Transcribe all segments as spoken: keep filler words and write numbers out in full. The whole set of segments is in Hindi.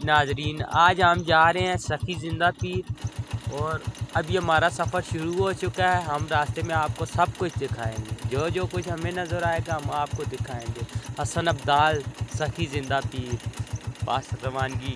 नाजरीन, आज हम जा रहे हैं सखी जिंदा पीर और अब ये हमारा सफ़र शुरू हो चुका है। हम रास्ते में आपको सब कुछ दिखाएंगे, जो जो कुछ हमें नज़र आएगा हम आपको दिखाएंगे। हसन अब्दाल सखी जिंदा पीर पास रवानगी।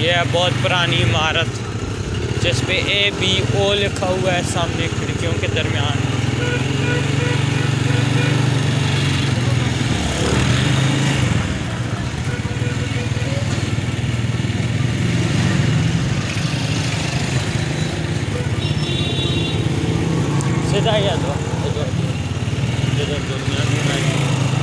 ये है बहुत पुरानी इमारत जिस पे ए बी ओ लिखा हुआ है सामने खिड़कियों के दरमियान। सीधा ही दो इधर दुनिया घुमाएंगे।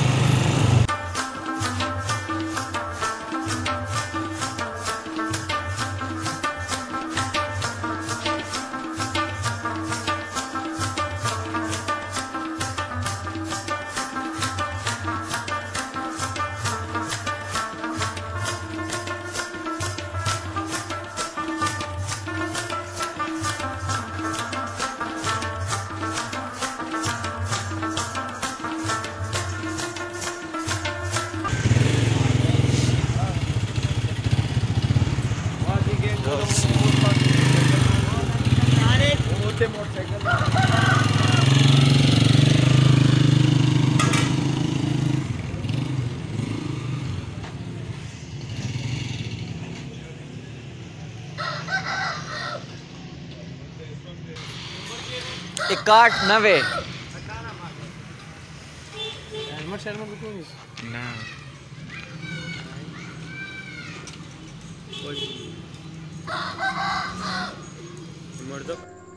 इकाठ नवे ना मर्द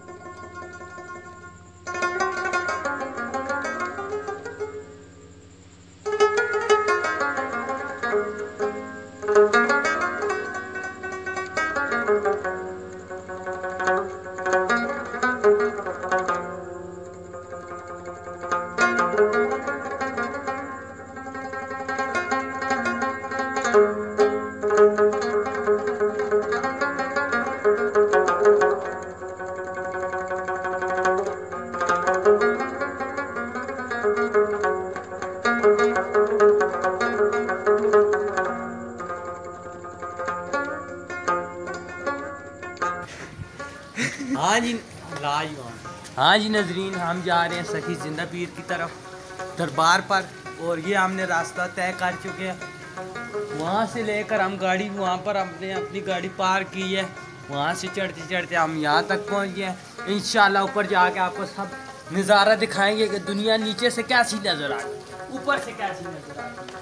हाँ जी लाजवाब। हाँ जी नजरीन, हम जा रहे हैं सखी जिंदा पीर की तरफ दरबार पर, और ये हमने रास्ता तय कर चुके हैं। वहाँ से लेकर हम गाड़ी वहाँ पर हमने अपनी गाड़ी पार की है, वहाँ से चढ़ते चढ़ते हम यहाँ तक पहुँच गए हैं। इंशाल्लाह ऊपर जाके आपको सब नज़ारा दिखाएंगे कि दुनिया नीचे से कैसी नज़र आ रही, ऊपर से कैसी नज़र आ रही।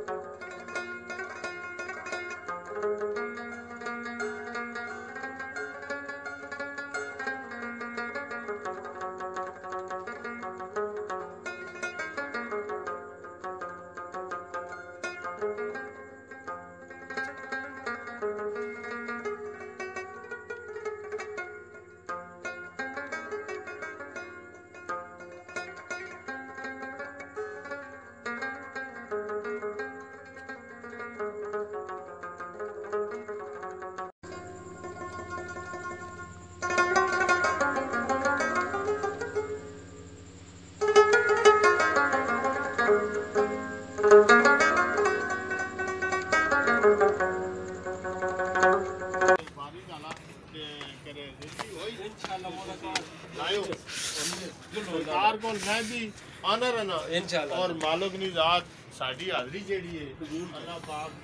सरकार को मैं भी आना रहना इंशाल्लाह, और मालिक नी जात साडी हाजरी जेड़ी है अल्लाह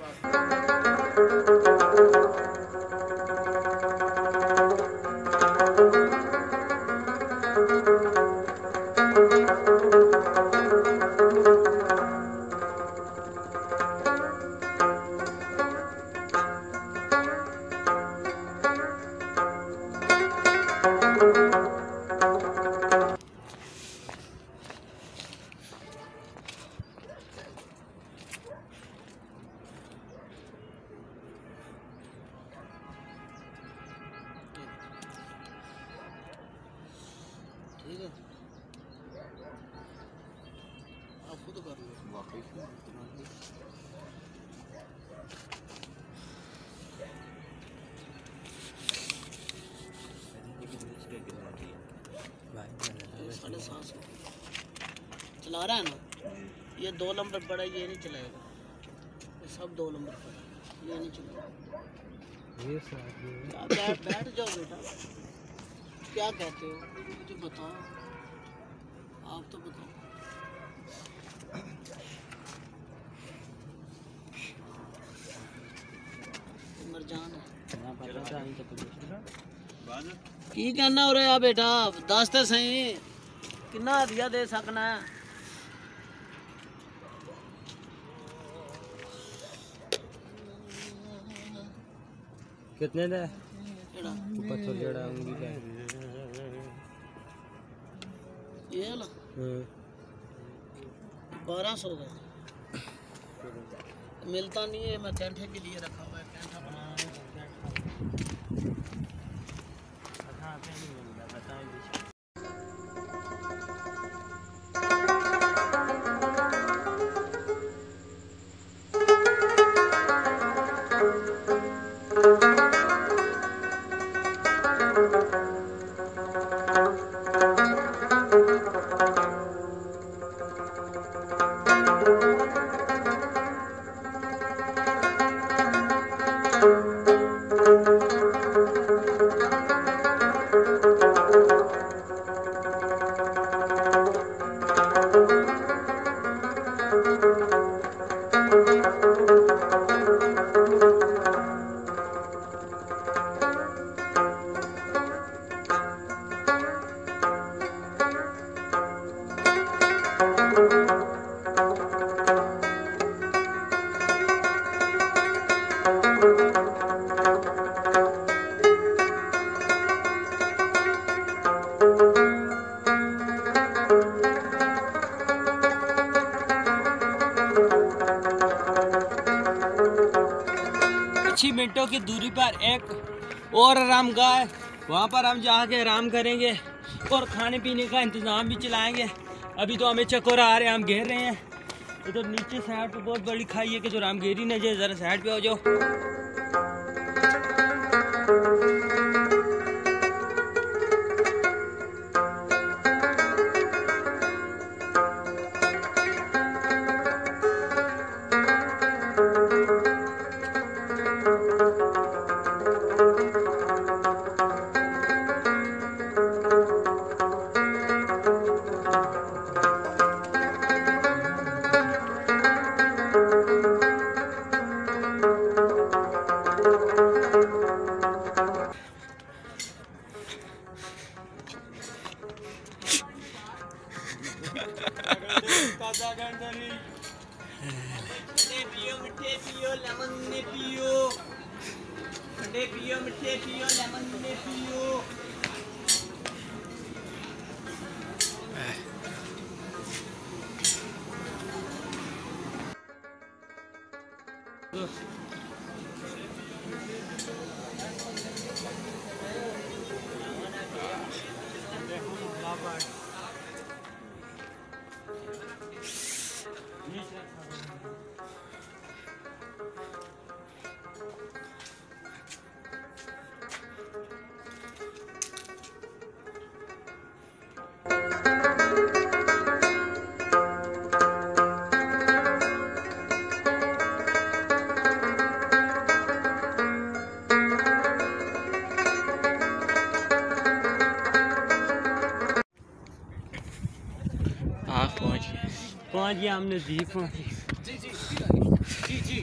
आप खुद कर लो वाकई साढ़े सात सौ चला रहा है ना, ये दो नंबर पड़ा, ये नहीं चलाएगा, ये सब दो नंबर पड़ा, ये नहीं चलेगा। ये बैठ बैठ जाओ बेटा, क्या कहते हो मुझे बताओ, आप तो बताओ। मरजान है। की कहना हो रहा बेटा दस तो सही कितना हदिया दे सकना है कितने दे केड़ा पत्थर जड़ा उंगली का ये ना बारह सौ का मिलता नहीं है मैं कैंठे के लिए रखा हुआ है कैंठा बना कुछ ही मिनटों की दूरी पर एक और आराम गाह है, वहाँ पर हम जाके आराम करेंगे और खाने पीने का इंतज़ाम भी चलाएंगे। अभी तो हमें चक्कर आ रहे हैं, हम घेर रहे हैं। इधर तो नीचे साइड पे बहुत बड़ी खाई है कि जो रामगेरी न जाए, ज़रा साइड पे हो जाओ। पियो मिठे पियो लेमन ने पियो ठंडे पियो मिठे पियो लेमन ने पियो। पहुँच गया हमने नज़दीक पहुँच जी जी जी जी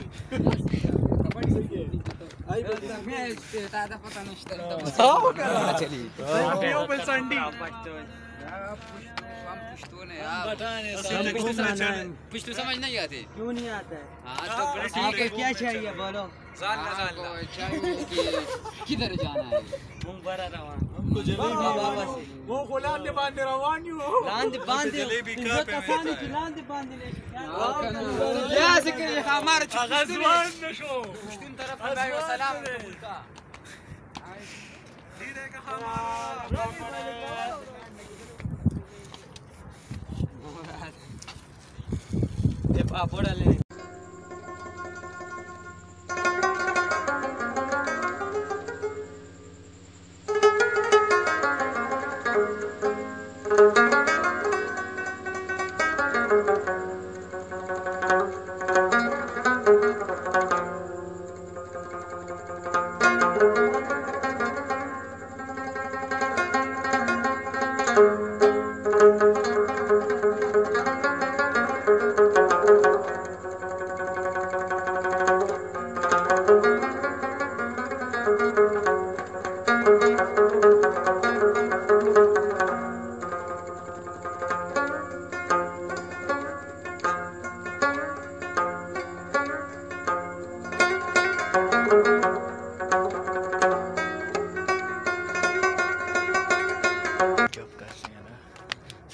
पुश्तू समझ नहीं आती क्यों नहीं आता है? आपको क्या चाहिए बोलो? किधर जाना है? हमको जलेबी वो खोला दे बांध रवानी हो लांद बांध जलेबी का कसानी की लांद बांध ले क्या सिक्के हमारे गजवान नशो पुश्तून तरफ भाई व सलाम का धीरे का हमारा ये पापड़ डाले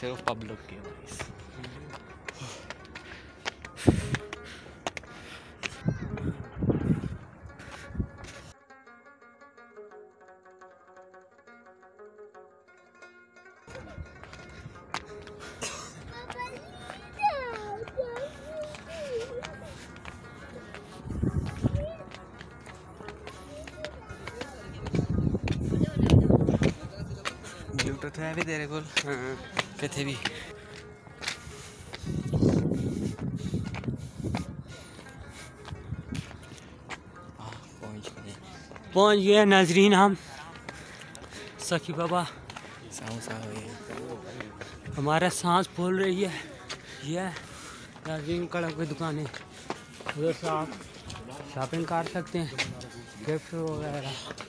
सिर्फ पब्लिक की वॉइस। ब्लूटूथ है भी तेरे को कितने भी पहुँच गए नाजरीन हम सखी बाबा। हमारा सांस फूल रही है। ये नाजरीन कड़क की दुकान है, उधर से आप शॉपिंग कर सकते हैं, गिफ्ट वगैरह।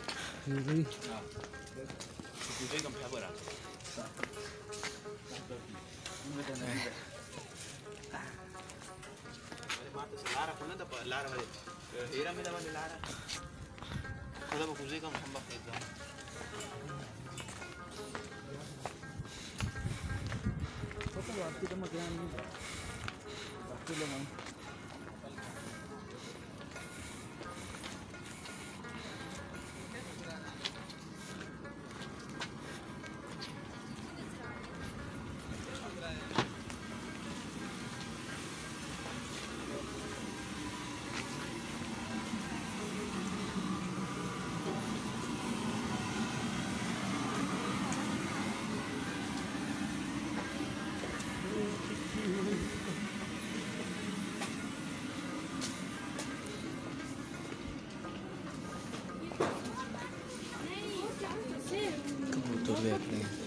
कबूतर देख रहे हैं।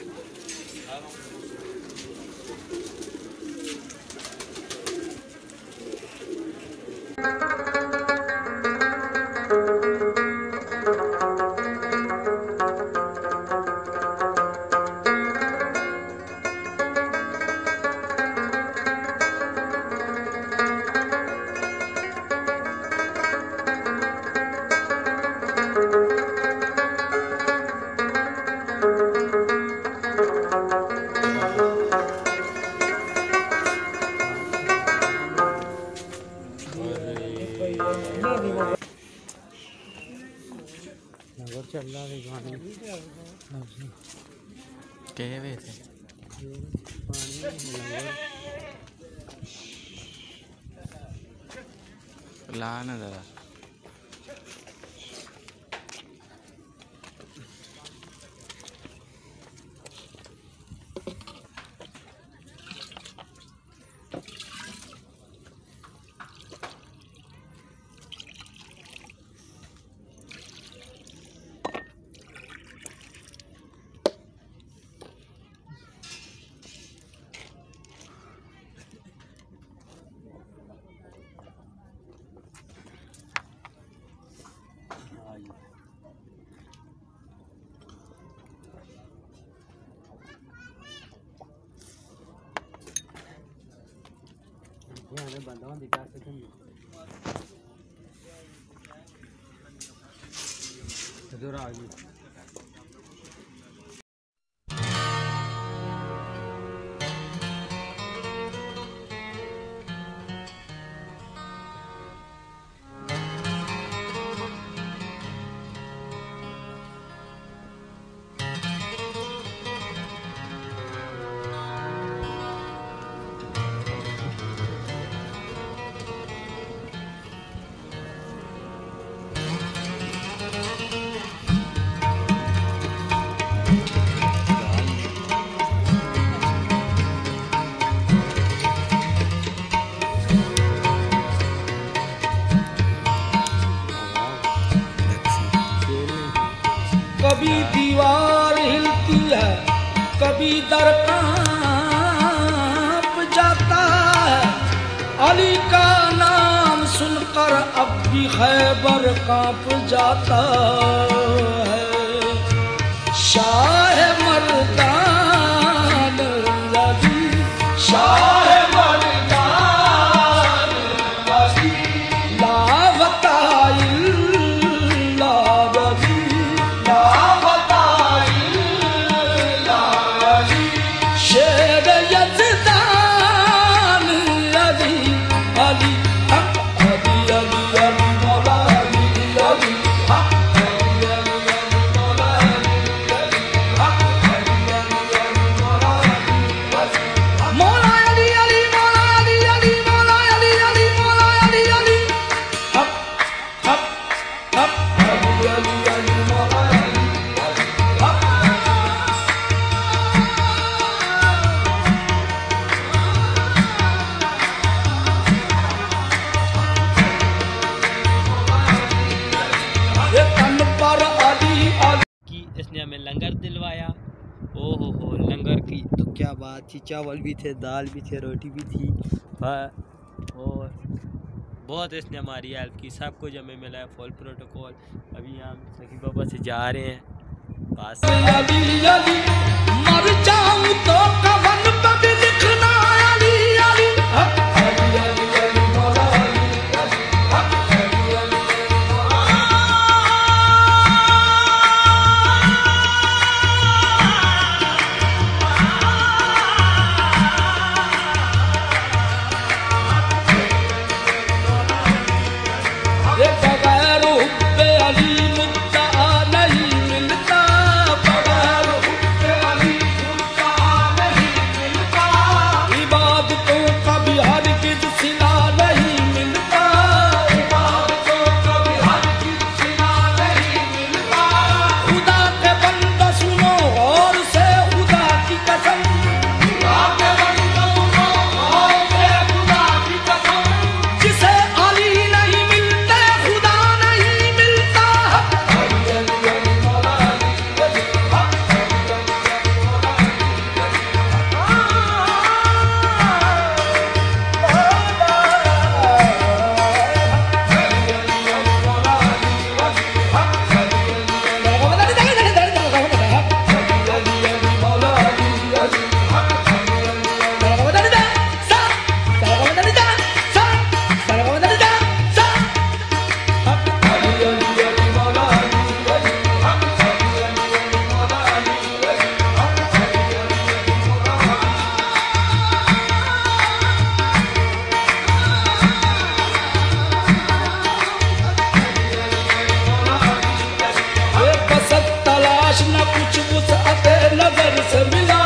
नगर चल रहा है गाने कहे हुए थे ला ना जरा। हमें बंदा दिखा सकेंगे जरा आगे। कभी दीवार हिलती है, कभी दर कांप जाता है। अली का नाम सुनकर अब भी खैबर कांप जाता है। शाह मर्दान रजी, शाह मर्दान रजी, लावताइल लावजी, लावताइल लावजी, शेर ने लंगर दिलवाया। ओ हो हो लंगर की तो क्या बात थी, चावल भी थे, दाल भी थे, रोटी भी थी, और बहुत इसने हमारी हेल्प की, सब कुछ हमें मिला है फुल प्रोटोकॉल। अभी हम सखी बाबा से जा रहे हैं पास। मर जाऊं तो कवन पे भी लिखना अली अली, अली अली अली मौला अली अली अली अली। नजर से मिला